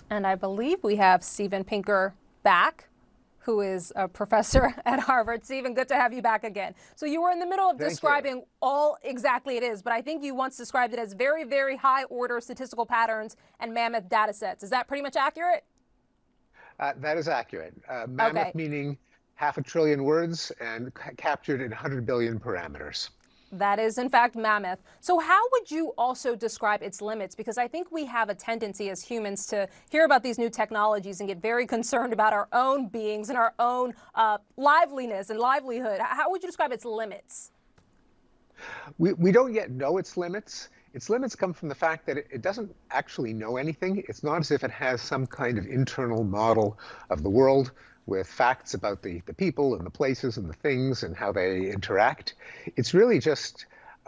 And I believe we have Steven Pinker back, who is a professor at Harvard. Steven, good to have you back again. So you were in the middle of Thank you. describing all exactly it is, but I think you once described it as very, very high order statistical patterns and mammoth data sets. Is that pretty much accurate? That is accurate. Mammoth Okay. meaning half a trillion words and captured in 100 billion parameters. That is, in fact, mammoth. So how would you also describe its limits? Because I think we have a tendency as humans to hear about these new technologies and get very concerned about our own beings and our own liveliness and livelihood. How would you describe its limits? We don't yet know its limits. Its limits come from the fact that it doesn't actually know anything. It's not as if it has some kind of internal model of the world with facts about the people and the places and the things and how they interact. It's really just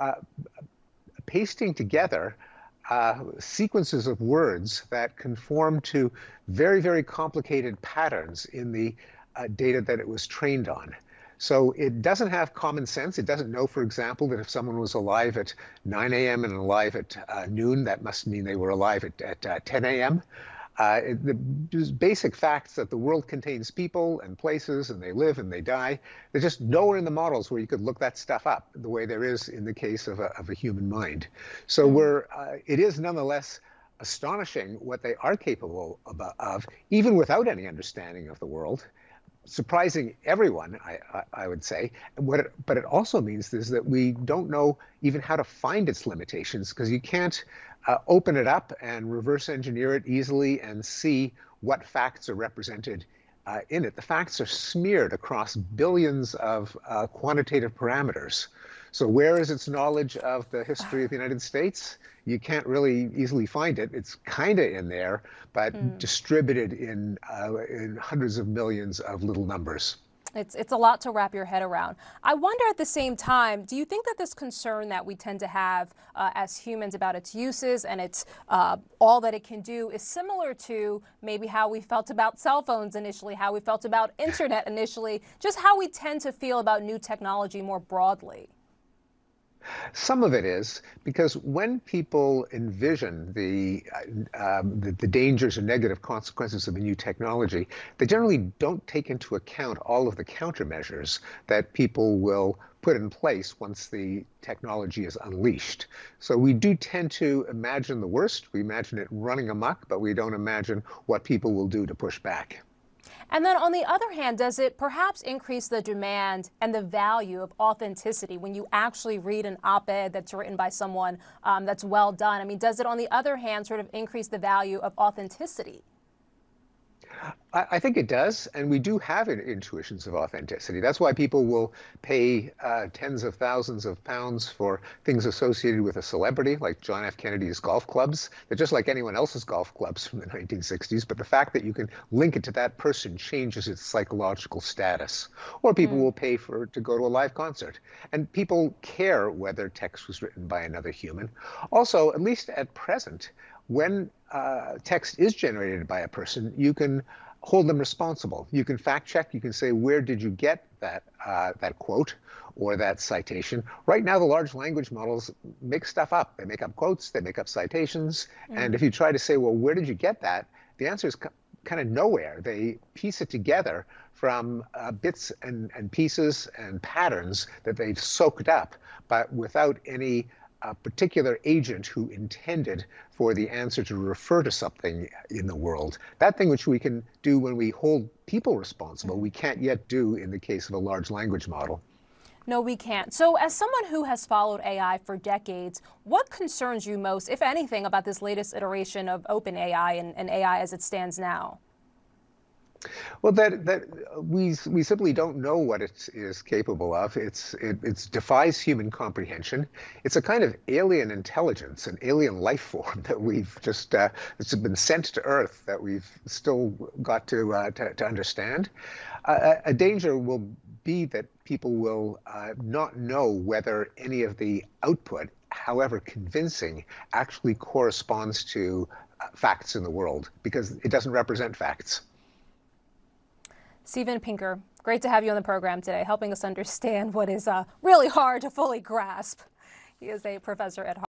pasting together sequences of words that conform to very, very complicated patterns in the data that it was trained on. So it doesn't have common sense. It doesn't know, for example, that if someone was alive at 9 a.m. and alive at noon, that must mean they were alive at 10 a.m. There's basic facts that the world contains people and places, and they live and they die. There's just nowhere in the models where you could look that stuff up the way there is in the case of a human mind. So it is nonetheless astonishing what they are capable of, even without any understanding of the world. Surprising everyone, I would say. But it also means is that we don't know even how to find its limitations, because you can't open it up and reverse engineer it easily and see what facts are represented in it. The facts are smeared across billions of quantitative parameters. So where is its knowledge of the history of the United States? You can't really easily find it. It's kind of in there, but distributed in hundreds of millions of little numbers. It's a lot to wrap your head around. I wonder at the same time, do you think that this concern that we tend to have as humans about its uses and its all that it can do is similar to maybe how we felt about cell phones initially, how we felt about internet initially, just how we tend to feel about new technology more broadly? Some of it is because when people envision the dangers and negative consequences of a new technology, they generally don't take into account all of the countermeasures that people will put in place once the technology is unleashed. So we do tend to imagine the worst. We imagine it running amok, but we don't imagine what people will do to push back. And then on the other hand, does it perhaps increase the demand and the value of authenticity when you actually read an op-ed that's written by someone that's well done? I mean, does it on the other hand sort of increase the value of authenticity? I think it does, and we do have intuitions of authenticity. That's why people will pay tens of thousands of pounds for things associated with a celebrity, like John F. Kennedy's golf clubs. They're just like anyone else's golf clubs from the 1960s, but the fact that you can link it to that person changes its psychological status. Or people will pay to go to a live concert. And people care whether text was written by another human. Also, at least at present, when text is generated by a person, you can hold them responsible. You can fact check. You can say, where did you get that quote or that citation? Right now, the large language models make stuff up. They make up quotes. They make up citations. And if you try to say, well, where did you get that? The answer is kind of nowhere. They piece it together from bits and pieces and patterns that they've soaked up, but without any a particular agent who intended for the answer to refer to something in the world. That thing which we can do when we hold people responsible, we can't yet do in the case of a large language model. No, we can't. So as someone who has followed AI for decades, what concerns you most, if anything, about this latest iteration of OpenAI and AI as it stands now? Well, we simply don't know what it is capable of. It defies human comprehension. It's a kind of alien intelligence, an alien life form that we've just it's been sent to Earth that we've still got to understand. A danger will be that people will not know whether any of the output, however convincing, actually corresponds to facts in the world, because it doesn't represent facts. Steven Pinker, great to have you on the program today, helping us understand what is really hard to fully grasp. He is a professor at Harvard.